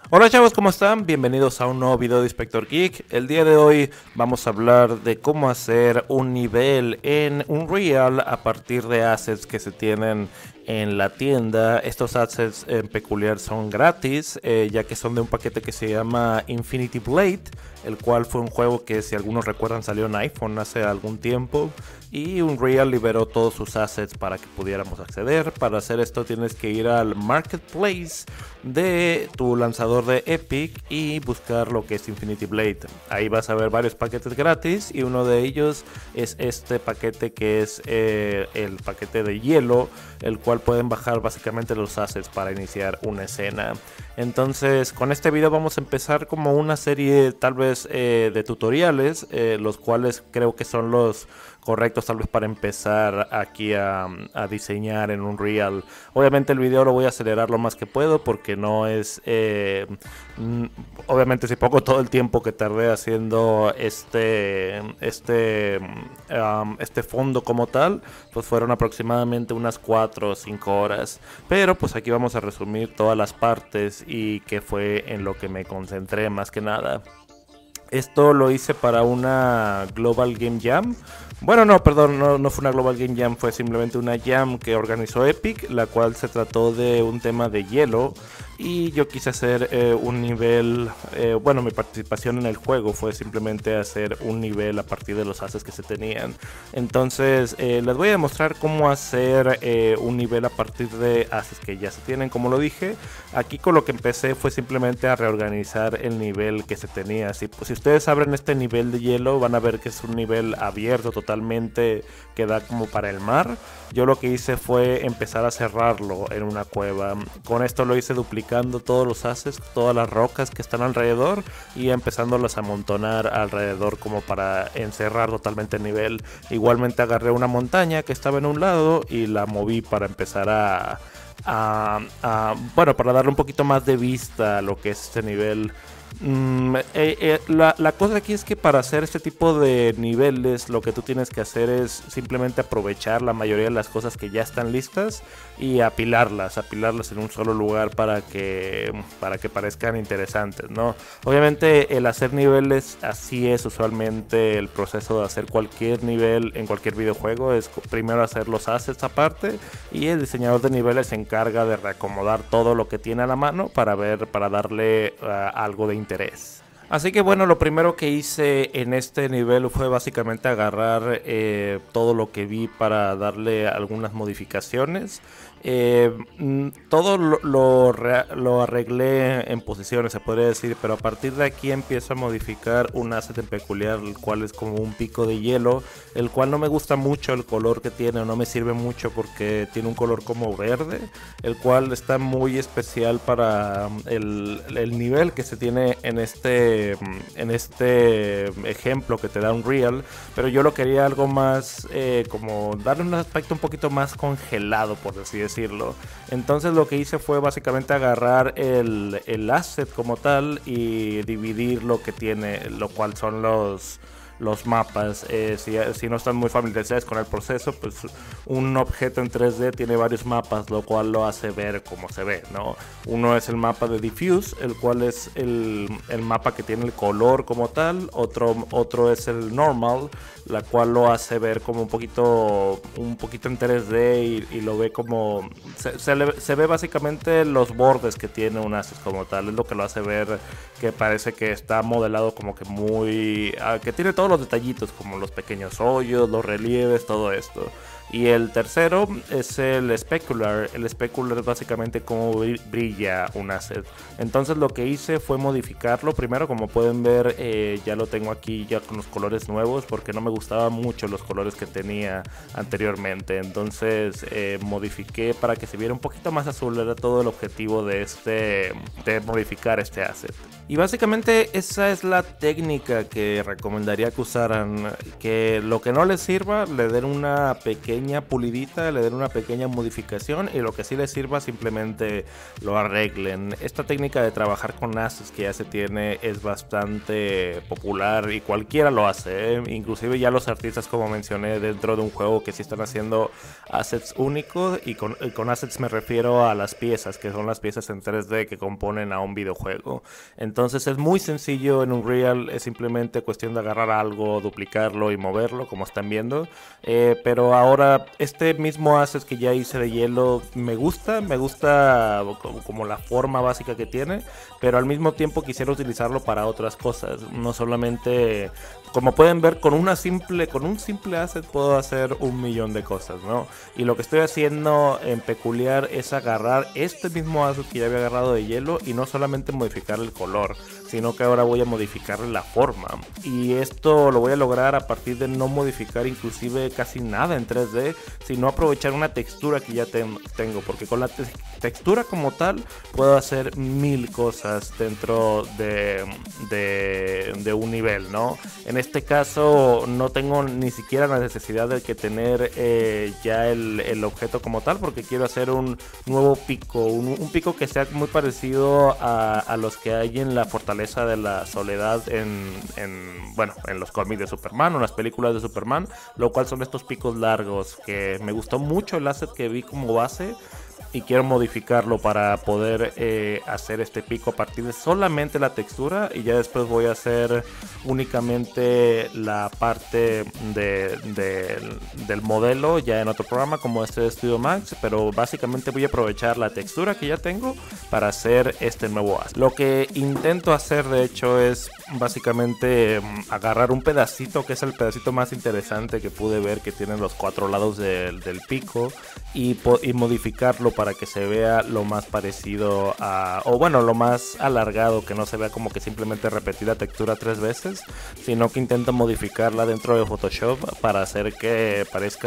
Hola chavos, ¿cómo están? Bienvenidos a un nuevo video de Inspector Geek. El día de hoy vamos a hablar de cómo hacer un nivel en Unreal a partir de assets que se tienen en la tienda. Estos assets en peculiar son gratis, ya que son de un paquete que se llama Infinity Blade, el cual fue un juego que, si algunos recuerdan, salió en iPhone hace algún tiempo. Y Unreal liberó todos sus assets para que pudiéramos acceder. Para hacer esto tienes que ir al marketplace de tu lanzador de Epic y buscar lo que es Infinity Blade. Ahí vas a ver varios paquetes gratis y uno de ellos es este paquete que es el paquete de hielo, el cual pueden bajar básicamente los assets para iniciar una escena. Entonces con este video vamos a empezar como una serie tal vez de tutoriales, los cuales creo que son los correctos tal vez para empezar aquí a diseñar en Unreal. Obviamente el video lo voy a acelerar lo más que puedo porque no es obviamente si pongo todo el tiempo que tardé haciendo este fondo como tal, pues fueron aproximadamente unas 4 o 5 horas, pero pues aquí vamos a resumir todas las partes y qué fue en lo que me concentré más que nada. Esto lo hice para una Global Game Jam. Bueno, no, perdón, no fue una Global Game Jam, fue simplemente una jam que organizó Epic, la cual se trató de un tema de hielo. Y yo quise hacer un nivel, bueno, mi participación en el juego fue simplemente hacer un nivel a partir de los assets que se tenían. Entonces les voy a demostrar cómo hacer un nivel a partir de assets que ya se tienen, como lo dije. Aquí con lo que empecé fue simplemente a reorganizar el nivel que se tenía. Si ustedes abren este nivel de hielo, van a ver que es un nivel abierto totalmente, que da como para el mar. Yo lo que hice fue empezar a cerrarlo en una cueva. Con esto lo hice duplicando todos los assets, todas las rocas que están alrededor y empezándolas a amontonar alrededor como para encerrar totalmente el nivel. Igualmente agarré una montaña que estaba en un lado y la moví para empezar bueno, para darle un poquito más de vista a lo que es este nivel. La cosa aquí es que para hacer este tipo de niveles lo que tú tienes que hacer es simplemente aprovechar la mayoría de las cosas que ya están listas y apilarlas en un solo lugar para que parezcan interesantes, ¿no? Obviamente el hacer niveles así es usualmente el proceso de hacer cualquier nivel en cualquier videojuego. Es primero hacer los assets aparte y el diseñador de niveles se encarga de reacomodar todo lo que tiene a la mano para darle algo de interés. Así que bueno, lo primero que hice en este nivel fue básicamente agarrar todo lo que vi para darle algunas modificaciones. Todo lo arreglé en posiciones, se podría decir, pero a partir de aquí empiezo a modificar un asset en peculiar, el cual es como un pico de hielo, el cual no me gusta mucho el color que tiene, o no me sirve mucho porque tiene un color como verde, el cual está muy especial para el nivel que se tiene en este ejemplo que te da Unreal, pero yo lo quería algo más como darle un aspecto un poquito más congelado, por así decirlo. Entonces lo que hice fue básicamente agarrar el asset como tal y dividir lo que tiene, lo cual son los mapas. Si no están muy familiarizados con el proceso, pues un objeto en 3D tiene varios mapas, lo cual lo hace ver como se ve, ¿no? Uno es el mapa de Diffuse, el cual es el mapa que tiene el color como tal. Otro es el Normal, la cual lo hace ver como un poquito en 3D y lo ve como se ve básicamente los bordes que tiene un asset como tal. Es lo que lo hace ver que parece que está modelado como que muy que tiene todos los detallitos como los pequeños hoyos, los relieves, todo esto. Y el tercero es el Specular. El Specular es básicamente cómo brilla un asset. Entonces lo que hice fue modificarlo. Primero, como pueden ver, ya lo tengo aquí ya con los colores nuevos, porque no me gustaban mucho los colores que tenía anteriormente. Entonces modifiqué para que se viera un poquito más azul. Era todo el objetivo de modificar este asset. Y básicamente esa es la técnica que recomendaría que usaran. Que lo que no les sirva, le den una pequeña pequeña pulidita, le den una pequeña modificación y lo que sí les sirva simplemente lo arreglen. Esta técnica de trabajar con assets que ya se tiene es bastante popular y cualquiera lo hace, ¿eh? Inclusive ya los artistas, como mencioné, dentro de un juego que sí están haciendo assets únicos, y con assets me refiero a las piezas, que son las piezas en 3D que componen a un videojuego. Entonces es muy sencillo en Unreal, es simplemente cuestión de agarrar algo, duplicarlo y moverlo, como están viendo. Pero ahora este mismo asset que ya hice de hielo me gusta como la forma básica que tiene, pero al mismo tiempo quisiera utilizarlo para otras cosas, no solamente... Como pueden ver, con un simple asset puedo hacer un millón de cosas, ¿no? Y lo que estoy haciendo en peculiar es agarrar este mismo asset que ya había agarrado de hielo y no solamente modificar el color, sino que ahora voy a modificarle la forma. Y esto lo voy a lograr a partir de no modificar inclusive casi nada en 3D, sino aprovechar una textura que ya tengo, porque con la textura como tal puedo hacer mil cosas dentro de un nivel, ¿no? En este caso no tengo ni siquiera la necesidad de que tener ya el objeto como tal, porque quiero hacer un nuevo pico, un pico que sea muy parecido a los que hay en la Fortaleza de la Soledad bueno, en los cómics de Superman o en las películas de Superman, lo cual son estos picos largos, que me gustó mucho el asset que vi como base. Y quiero modificarlo para poder hacer este pico a partir de solamente la textura, y ya después voy a hacer únicamente la parte del modelo ya en otro programa como este de Studio Max, pero básicamente voy a aprovechar la textura que ya tengo para hacer este nuevo asset. Lo que intento hacer de hecho es básicamente agarrar un pedacito que es el pedacito más interesante que pude ver, que tiene los 4 lados del pico, y modificarlo para que se vea lo más parecido o bueno, lo más alargado, que no se vea como que simplemente repetir la textura 3 veces, sino que intento modificarla dentro de Photoshop para hacer que parezca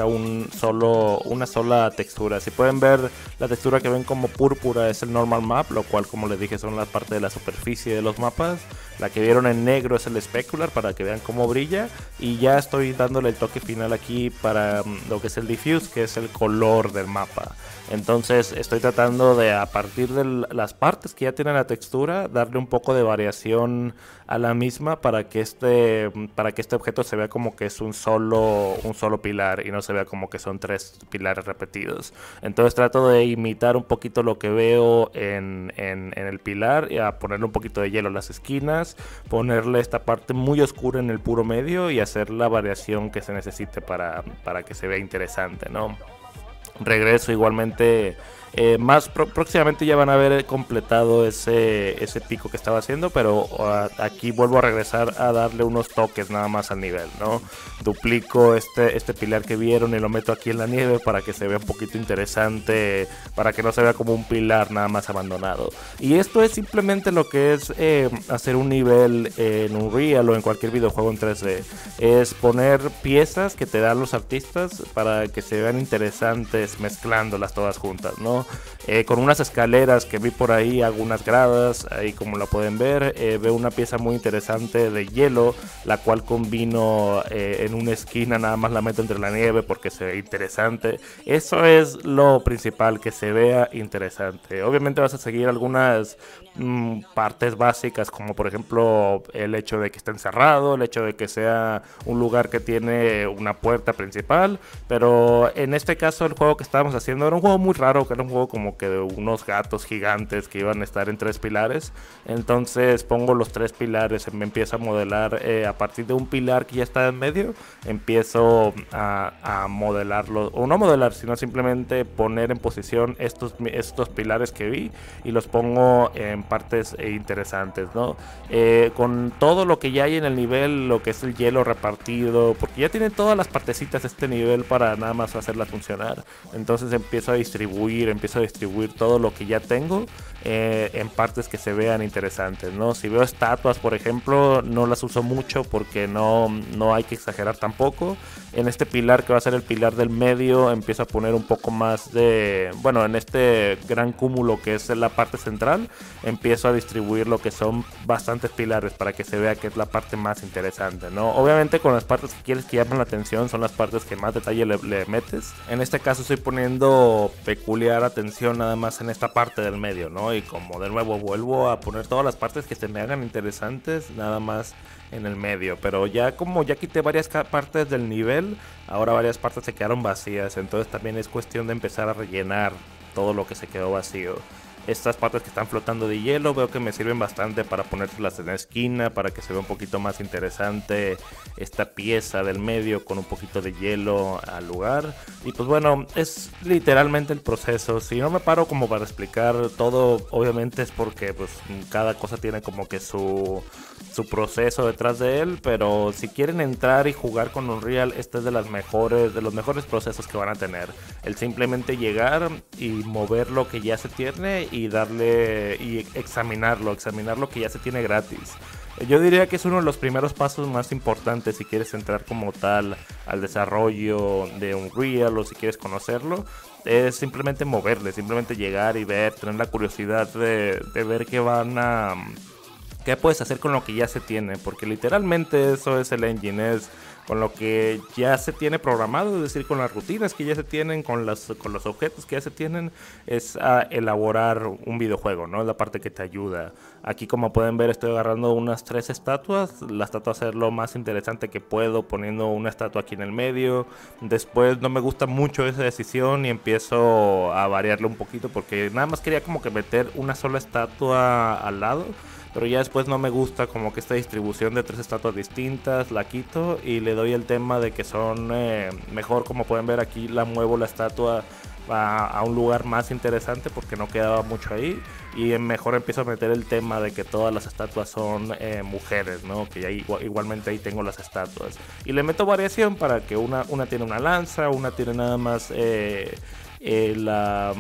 una sola textura. Si pueden ver, la textura que ven como púrpura es el normal map, lo cual, como les dije, son la parte de la superficie de los mapas. La que vieron en negro es el specular, para que vean cómo brilla, y ya estoy dándole el toque final aquí para lo que es el diffuse, que es el color del mapa. Entonces estoy tratando de, a partir de las partes que ya tienen la textura, darle un poco de variación a la misma para que este objeto se vea como que es un solo pilar y no se vea como que son 3 pilares repetidos. Entonces trato de imitar un poquito lo que veo en el pilar, y a ponerle un poquito de hielo en las esquinas, ponerle esta parte muy oscura en el puro medio y hacer la variación que se necesite para que se vea interesante, ¿no? Regreso igualmente, próximamente ya van a haber completado ese pico que estaba haciendo, pero aquí vuelvo a regresar a darle unos toques nada más al nivel, ¿no? Duplico este pilar que vieron y lo meto aquí en la nieve para que se vea un poquito interesante, para que no se vea como un pilar nada más abandonado. Y esto es simplemente lo que es hacer un nivel en Unreal o en cualquier videojuego en 3D. Es poner piezas que te dan los artistas para que se vean interesantes mezclándolas todas juntas, ¿no? Con unas escaleras que vi por ahí, hago unas gradas, ahí como la pueden ver, veo una pieza muy interesante de hielo, la cual combino en una esquina, nada más la meto entre la nieve porque se ve interesante. Eso es lo principal, que se vea interesante. Obviamente vas a seguir algunas partes básicas, como por ejemplo el hecho de que esté encerrado, el hecho de que sea un lugar que tiene una puerta principal, pero en este caso el juego que estábamos haciendo era un juego muy raro, que era un juego como que de unos gatos gigantes que iban a estar en 3 pilares. Entonces pongo los 3 pilares, me empiezo a modelar a partir de un pilar que ya está en medio, empiezo a modelarlo, o no modelar, sino simplemente poner en posición estos pilares que vi, y los pongo en partes interesantes, ¿no? Con todo lo que ya hay en el nivel, lo que es el hielo repartido, porque ya tiene todas las partecitas de este nivel para nada más hacerla funcionar. Entonces empiezo a distribuir todo lo que ya tengo en partes que se vean interesantes, ¿no? Si veo estatuas, por ejemplo, no las uso mucho porque no hay que exagerar tampoco. En este pilar, que va a ser el pilar del medio, empiezo a poner un poco más de, bueno, en este gran cúmulo que es la parte central, empiezo a distribuir lo que son bastantes pilares para que se vea que es la parte más interesante, ¿no? Obviamente con las partes que quieres que llamen la atención son las partes que más detalle le metes. En este caso estoy poniendo peculiar atención nada más en esta parte del medio, ¿no? Y como de nuevo vuelvo a poner todas las partes que se me hagan interesantes nada más en el medio, pero ya como ya quité varias partes del nivel, ahora varias partes se quedaron vacías, entonces también es cuestión de empezar a rellenar todo lo que se quedó vacío. Estas partes que están flotando de hielo veo que me sirven bastante para ponérselas en la esquina, para que se vea un poquito más interesante esta pieza del medio con un poquito de hielo al lugar. Y pues bueno, es literalmente el proceso. Si no me paro como para explicar todo, obviamente es porque pues cada cosa tiene como que su proceso detrás de él, pero si quieren entrar y jugar con Unreal, este es de los mejores procesos que van a tener. El simplemente llegar y mover lo que ya se tiene y darle y examinar lo que ya se tiene gratis. Yo diría que es uno de los primeros pasos más importantes si quieres entrar como tal al desarrollo de Unreal o si quieres conocerlo. Es simplemente moverle, simplemente llegar y ver, tener la curiosidad de ver qué puedes hacer con lo que ya se tiene, porque literalmente eso es el engine, es con lo que ya se tiene programado, es decir, con las rutinas que ya se tienen, con los objetos que ya se tienen, es a elaborar un videojuego, ¿no? Es la parte que te ayuda. Aquí, como pueden ver, estoy agarrando unas 3 estatuas, la estatua es lo más interesante que puedo, poniendo una estatua aquí en el medio. Después no me gusta mucho esa decisión y empiezo a variarle un poquito, porque nada más quería como que meter una sola estatua al lado. Pero ya después no me gusta como que esta distribución de 3 estatuas distintas, la quito y le doy el tema de que son mejor, como pueden ver aquí la muevo la estatua a un lugar más interesante porque no quedaba mucho ahí, y mejor empiezo a meter el tema de que todas las estatuas son mujeres, ¿no? Que ya igualmente ahí tengo las estatuas y le meto variación para que una tiene una lanza, una tiene nada más el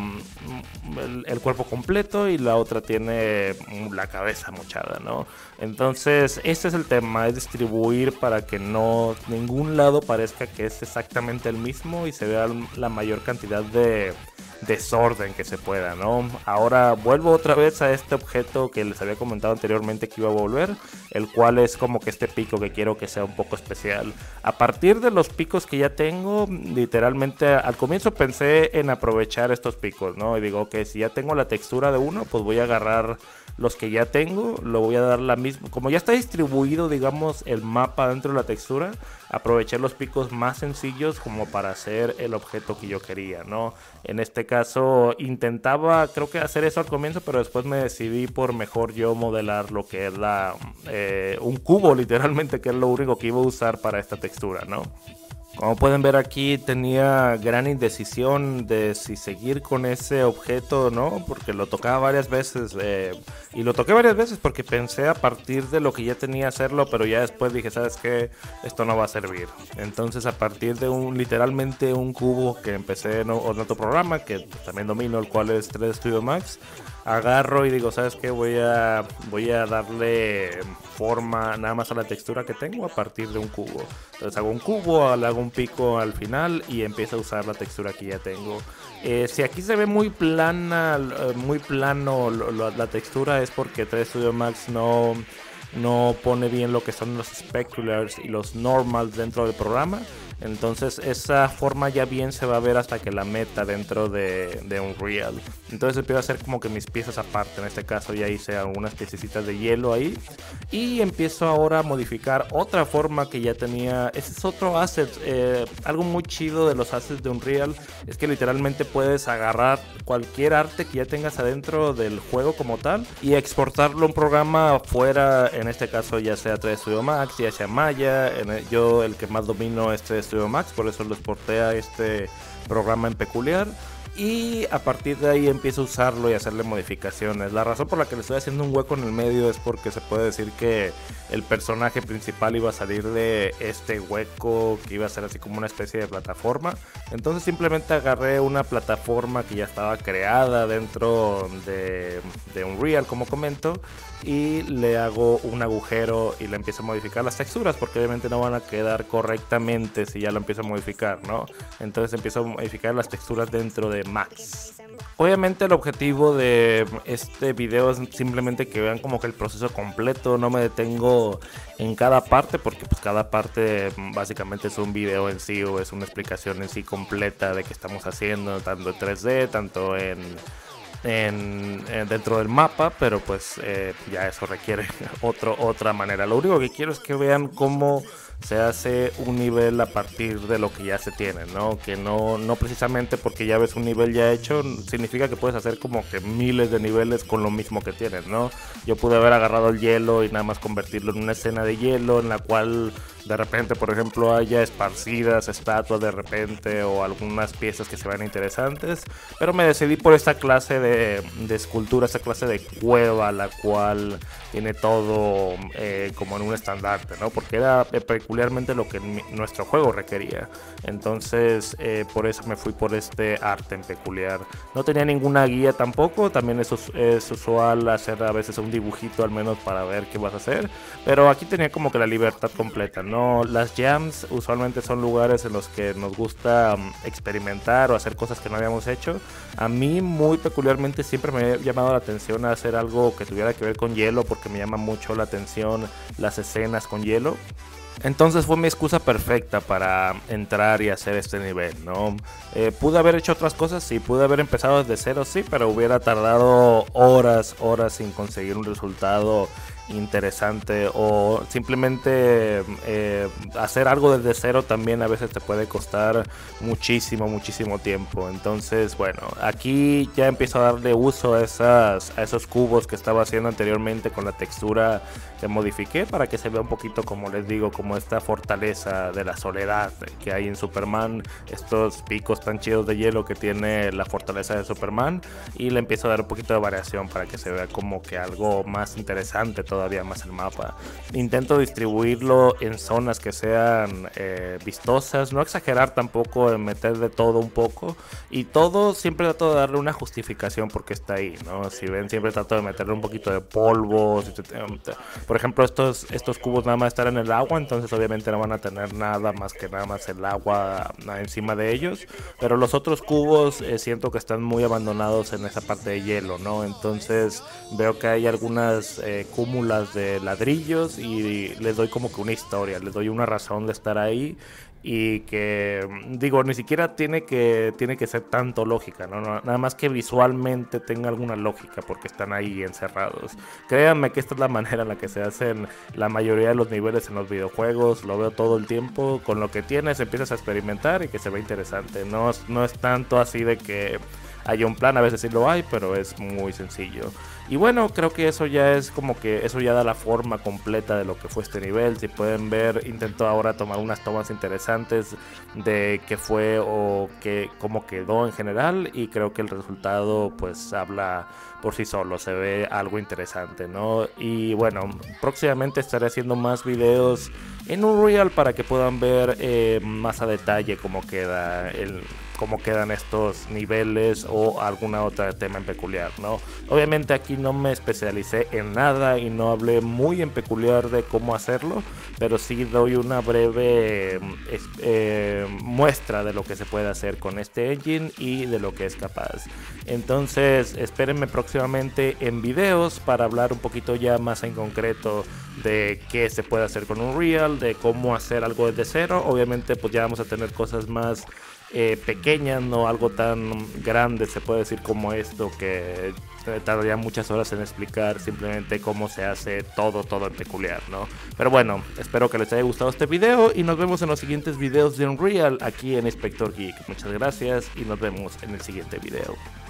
cuerpo completo y la otra tiene la cabeza mochada, ¿no? Entonces este es el tema, es distribuir para que no ningún lado parezca que es exactamente el mismo y se vea la mayor cantidad de desorden que se pueda, ¿no? Ahora vuelvo otra vez a este objeto que les había comentado anteriormente que iba a volver, el cual es como que este pico que quiero que sea un poco especial. A partir de los picos que ya tengo, literalmente al comienzo pensé en aprovechar estos picos, ¿no? Y digo, ok, si ya tengo la textura de uno, pues voy a agarrar los que ya tengo, lo voy a dar la misma, como ya está distribuido, digamos, el mapa dentro de la textura, aproveché los picos más sencillos como para hacer el objeto que yo quería, ¿no? En este caso intentaba, creo que hacer eso al comienzo, pero después me decidí por mejor yo modelar lo que es un cubo literalmente, que es lo único que iba a usar para esta textura, ¿no? Como pueden ver aquí tenía gran indecisión de si seguir con ese objeto o no, porque lo tocaba varias veces y lo toqué varias veces porque pensé a partir de lo que ya tenía hacerlo, pero ya después dije, ¿sabes qué? Esto no va a servir. Entonces a partir de literalmente un cubo que empecé en otro programa que también domino, el cual es 3D Studio Max, agarro y digo, ¿sabes qué? Voy a darle forma nada más a la textura que tengo a partir de un cubo. Entonces hago un cubo, le hago un pico al final y empiezo a usar la textura que ya tengo. Si aquí se ve muy plana, muy plano la textura, es porque 3D Studio Max no pone bien lo que son los speculars y los normals dentro del programa. Entonces esa forma ya bien se va a ver hasta que la meta dentro de Unreal. Entonces empiezo a hacer como que mis piezas aparte. En este caso ya hice algunas piececitas de hielo ahí. Y empiezo ahora a modificar otra forma que ya tenía. Ese es otro asset. Algo muy chido de los assets de Unreal es que literalmente puedes agarrar cualquier arte que ya tengas adentro del juego como tal y exportarlo a un programa fuera. En este caso ya sea 3D Studio Max, ya sea Maya. Yo el que más domino es 3D Studio Max, por eso lo exporté a este programa en peculiar. Y a partir de ahí empiezo a usarlo y hacerle modificaciones. La razón por la que le estoy haciendo un hueco en el medio es porque se puede decir que el personaje principal iba a salir de este hueco, que iba a ser así como una especie de plataforma. Entonces simplemente agarré una plataforma que ya estaba creada dentro de Unreal, como comento, y le hago un agujero y le empiezo a modificar las texturas, porque obviamente no van a quedar correctamente si ya lo empiezo a modificar, ¿no? Entonces empiezo a modificar las texturas dentro de Max. Obviamente el objetivo de este video es simplemente que vean como que el proceso completo, no me detengo en cada parte porque pues cada parte básicamente es un video en sí o es una explicación en sí completa de qué estamos haciendo, tanto en 3D, tanto dentro del mapa, pero pues ya eso requiere otra manera. Lo único que quiero es que vean cómo se hace un nivel a partir de lo que ya se tiene, ¿no? Que no precisamente porque ya ves un nivel ya hecho significa que puedes hacer como que miles de niveles con lo mismo que tienes, ¿no? Yo pude haber agarrado el hielo y nada más convertirlo en una escena de hielo en la cual de repente, por ejemplo, haya esparcidas estatuas de repente o algunas piezas que se vean interesantes, pero me decidí por esta clase de escultura, esta clase de cueva, la cual tiene todo como en un estandarte, ¿no? Porque era peculiarmente lo que nuestro juego requería. Entonces por eso me fui por este arte en peculiar. No tenía ninguna guía tampoco, también es usual hacer a veces un dibujito al menos para ver qué vas a hacer, pero aquí tenía como que la libertad completa, ¿no? Las jams usualmente son lugares en los que nos gusta experimentar o hacer cosas que no habíamos hecho. A mí muy peculiarmente siempre me ha llamado la atención hacer algo que tuviera que ver con hielo, porque me llama mucho la atención las escenas con hielo. Entonces fue mi excusa perfecta para entrar y hacer este nivel, ¿no? Pude haber hecho otras cosas, sí, pude haber empezado desde cero, sí, pero hubiera tardado horas sin conseguir un resultado interesante, o simplemente hacer algo desde cero también a veces te puede costar muchísimo tiempo. Entonces bueno, aquí ya empiezo a darle uso a esos cubos que estaba haciendo anteriormente con la textura que modifiqué para que se vea un poquito, como les digo, como esta fortaleza de la soledad que hay en Superman, estos picos tan chidos de hielo que tiene la fortaleza de Superman, y le empiezo a dar un poquito de variación para que se vea como que algo más interesante todavía más el mapa. Intento distribuirlo en zonas que sean vistosas, no exagerar tampoco en meter de todo un poco, y todo siempre trato de darle una justificación porque está ahí, ¿no? Si ven, siempre trato de meterle un poquito de polvo. Por ejemplo, estos cubos nada más están en el agua, entonces obviamente no van a tener nada más que nada más el agua encima de ellos, pero los otros cubos siento que están muy abandonados en esa parte de hielo, ¿no? Entonces veo que hay algunas cúmulas de ladrillos y les doy como que una historia, les doy una razón de estar ahí, y que digo, ni siquiera tiene que ser tanto lógica, ¿no? Nada más que visualmente tenga alguna lógica porque están ahí encerrados. Créanme que esta es la manera en la que se hacen la mayoría de los niveles en los videojuegos, lo veo todo el tiempo. Con lo que tienes empiezas a experimentar y que se ve interesante, no es tanto así de que hay un plan, a veces sí lo hay, pero es muy sencillo. Y bueno, creo que eso ya es como que eso ya da la forma completa de lo que fue este nivel. Si pueden ver, intento ahora tomar unas tomas interesantes de qué fue o cómo quedó en general, y creo que el resultado pues habla por sí solo, se ve algo interesante, ¿no? Y bueno, próximamente estaré haciendo más videos en Unreal para que puedan ver más a detalle cómo quedan estos niveles o alguna otra tema en peculiar, ¿no? Obviamente aquí no me especialicé en nada y no hablé muy en peculiar de cómo hacerlo, pero sí doy una breve muestra de lo que se puede hacer con este engine y de lo que es capaz. Entonces espérenme próximamente en videos para hablar un poquito ya más en concreto de qué se puede hacer con Unreal, de cómo hacer algo desde cero. Obviamente pues ya vamos a tener cosas más pequeñas, no algo tan grande se puede decir como esto, que tardaría muchas horas en explicar simplemente cómo se hace todo en peculiar, ¿no? Pero bueno, espero que les haya gustado este video y nos vemos en los siguientes videos de Unreal aquí en Inspector Geek. Muchas gracias y nos vemos en el siguiente video.